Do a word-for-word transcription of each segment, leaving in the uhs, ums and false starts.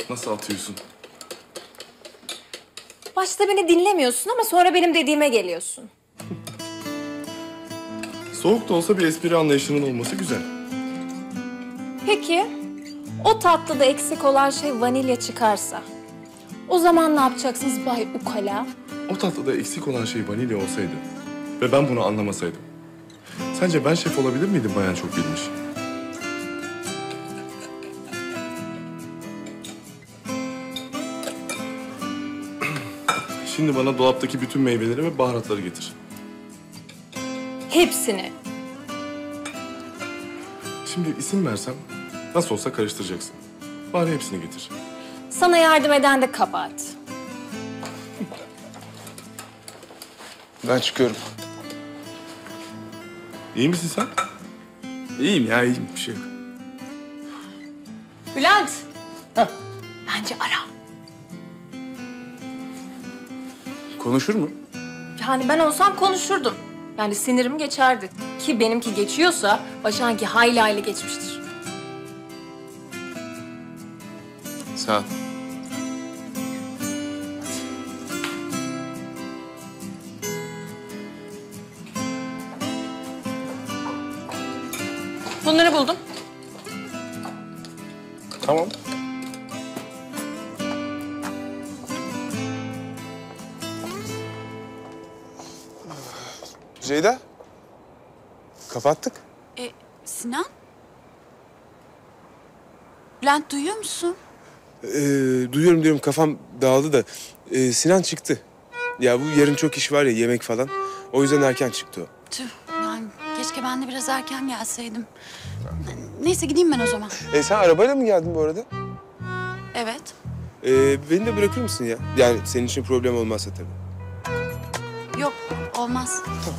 Nasıl atıyorsun? Başta beni dinlemiyorsun ama sonra benim dediğime geliyorsun. Soğuk da olsa bir espri anlayışının olması güzel. Peki, o tatlıda eksik olan şey vanilya çıkarsa... o zaman ne yapacaksınız Bay Ukala? O tatlıda eksik olan şey vanilya olsaydı ve ben bunu anlamasaydım... sence ben şef olabilir miydim bayan çok bilmiş? Şimdi bana dolaptaki bütün meyveleri ve baharatları getir. Hepsini. Şimdi isim versem nasıl olsa karıştıracaksın. Bari hepsini getir. Sana yardım eden de kabahat. Ben çıkıyorum. İyi misin sen? İyiyim ya, iyiyim. Bir şey yok. Bülent. Heh. Bence ara. Konuşur mu? Yani ben olsam konuşurdum. Yani sinirim geçerdi. Ki benimki geçiyorsa Başak'ınki hayli hayli geçmiştir. Sağ ol. Bunları buldum. Tamam. Ceyda. Kapattık. E, Sinan? Bülent duyuyor musun? Ee, duyuyorum diyorum, kafam dağıldı da. Ee, Sinan çıktı. Ya bu yarın çok iş var ya, yemek falan. O yüzden erken çıktı o. Tüh, yani keşke ben de biraz erken gelseydim. Neyse gideyim ben o zaman. Ee, sen arabayla mı geldin bu arada? Evet. Ee, beni de bırakır mısın ya? Yani senin için problem olmazsa tabii. Yok, olmaz.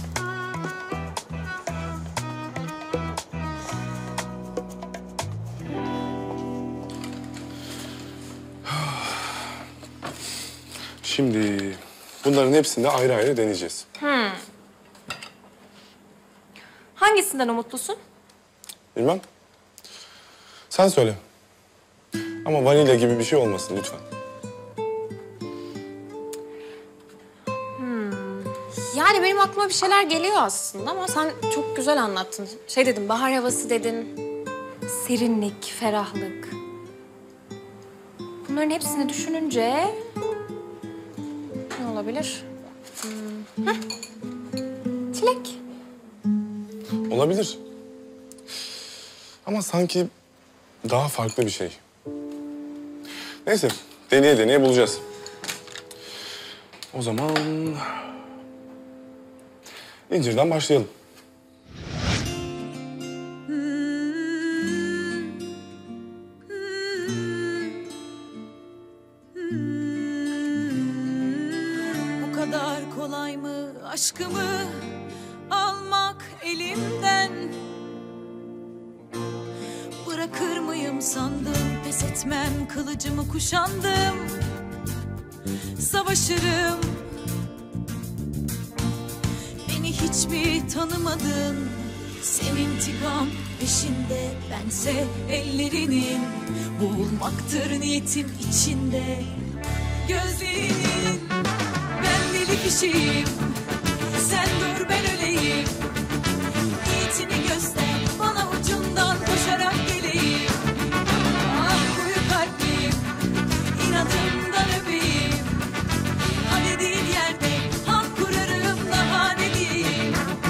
Şimdi bunların hepsini de ayrı ayrı deneyeceğiz. Hmm. Hangisinden umutlusun? Bilmem. Sen söyle. Ama vanilya gibi bir şey olmasın lütfen. Hmm. Yani benim aklıma bir şeyler geliyor aslında ama sen çok güzel anlattın. Şey dedim, bahar havası dedin, serinlik, ferahlık. Bunların hepsini düşününce ne olabilir? Hmm. Heh. Çilek. Olabilir. Ama sanki daha farklı bir şey. Neyse, deneye deneye bulacağız. O zaman incirden başlayalım. Bu kadar kolay mı aşkımı almak elimden? Bırakır mıyım sandım, pes etmem, kılıcımı kuşandım. Savaşırım. Beni hiç mi tanımadın? Sen intikam peşinde, bense ellerinin. Boğulmaktır niyetim içinde. Gözlerinin, ben deli kişiyim. Sen dur ben öleyim. Niyetini göster bana, ucundan koşarak geleyim. Ah koyu kalbim, inadımdan öpeyim. Ha dediğin yerde han kurarım, daha ne diyeyim.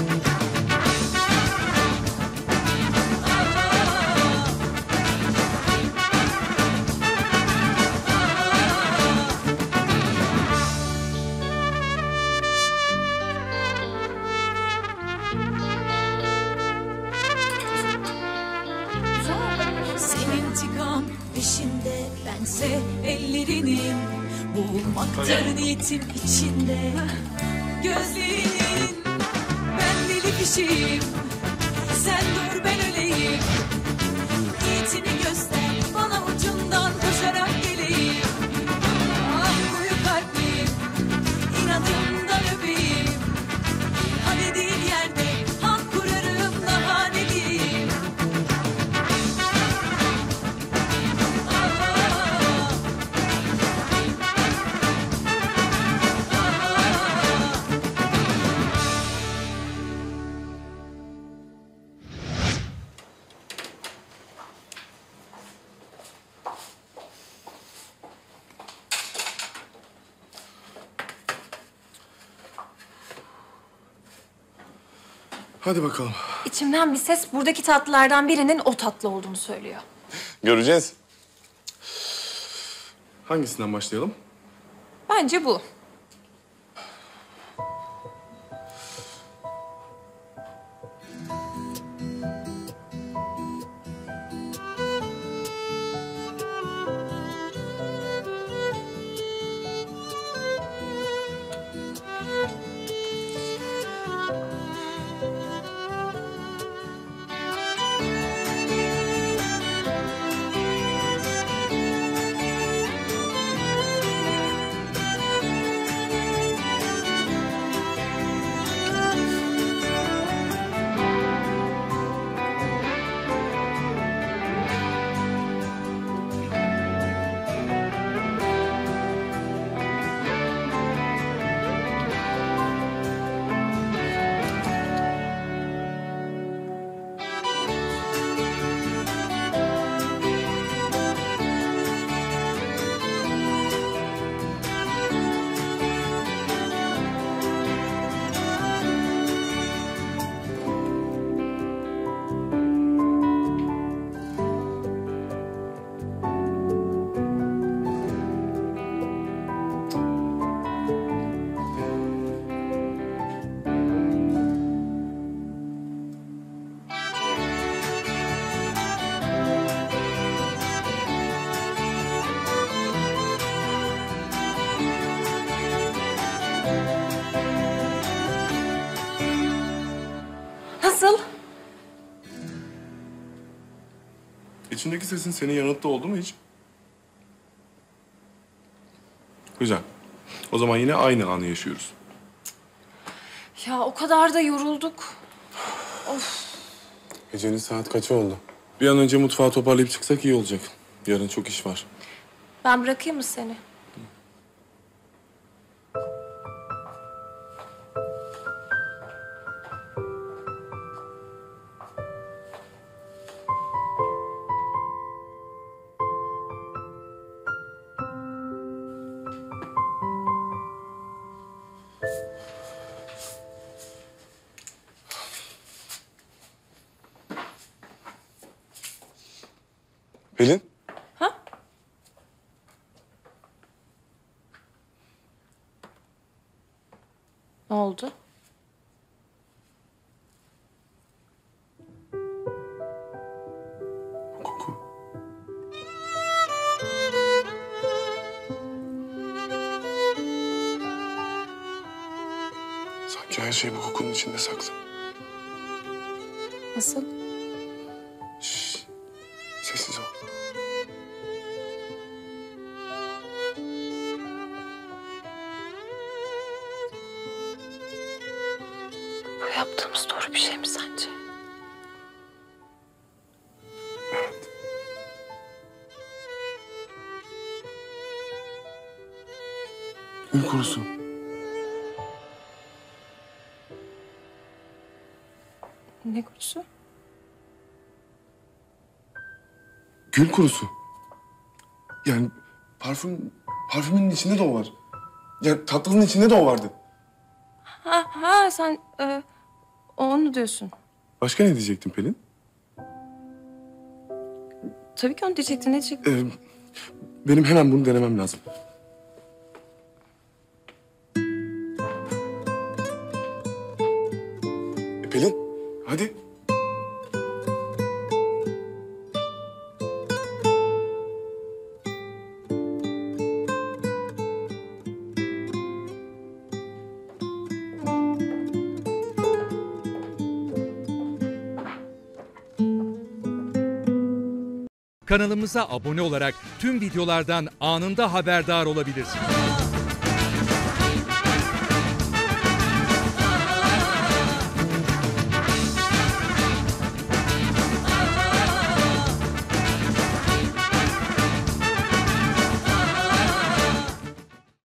Peşinde, bense ellerinin. Boğulmaktır niyetim içinde. Gözlerinin, ben deli kişiyim. Sen dur ben öleyim. Niyetini göster bana, ucundan koşarak geleyim. Ah koyu kalbim, inadımdan öpeyim. Ha dediğin yerde han kurarım, daha ne diyeyim. Hadi bakalım. İçimden bir ses buradaki tatlılardan birinin o tatlı olduğunu söylüyor. Göreceğiz. Hangisinden başlayalım? Bence bu. Nasıl? İçindeki sesin seni yanılttı oldu mu hiç? Güzel. O zaman yine aynı anı yaşıyoruz. Ya o kadar da yorulduk. Gecenin saat kaçı oldu? Bir an önce mutfağı toparlayıp çıksak iyi olacak. Yarın çok iş var. Ben bırakayım mı seni? Pelin? Ha? Ne oldu? Koku. Sanki her şey bu kokunun içinde saklı. Nasıl? Şşş. Sessiz ol. Bu yaptığımız doğru bir şey mi sence? Evet. Gül kurusu. Ne kurusu? Gül kurusu. Yani parfüm, parfümün içinde de o var. Ya tatlının içinde de o vardı. Ha, ha sen e, onu diyorsun. Başka ne diyecektin Pelin? Tabii ki onu diyecektin. Ne diyecektin? Ee, benim hemen bunu denemem lazım. E, Pelin, hadi. Kanalımıza abone olarak tüm videolardan anında haberdar olabilirsiniz.